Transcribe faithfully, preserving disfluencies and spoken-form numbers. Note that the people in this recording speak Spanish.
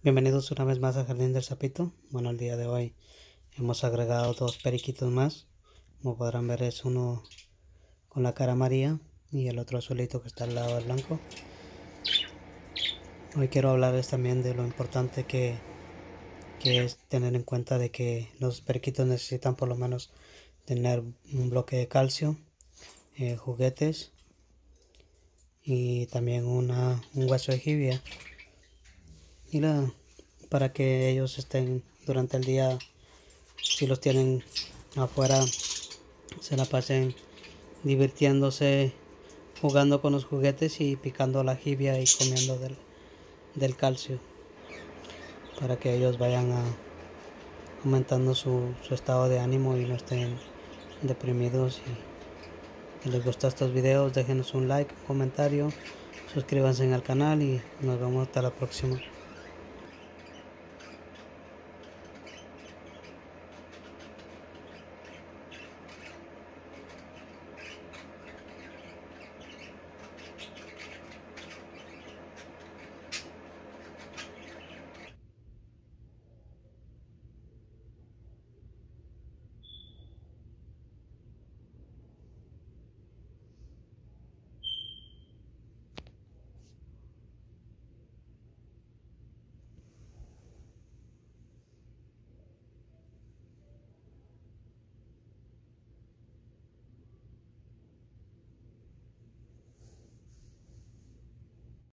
Bienvenidos una vez más al Jardín del Sapito. Bueno, el día de hoy hemos agregado dos periquitos más. Como podrán ver, es uno con la cara amarilla y el otro azulito que está al lado del blanco. Hoy quiero hablarles también de lo importante que, que es tener en cuenta de que los periquitos necesitan por lo menos tener un bloque de calcio, eh, juguetes y también una, un hueso de jibia. Y la, para que ellos estén durante el día, si los tienen afuera, se la pasen divirtiéndose, jugando con los juguetes y picando la jibia y comiendo del, del calcio, para que ellos vayan a, aumentando su, su estado de ánimo y no estén deprimidos. Y si les gustan estos videos, déjenos un like, un comentario, suscríbanse al canal y nos vemos hasta la próxima.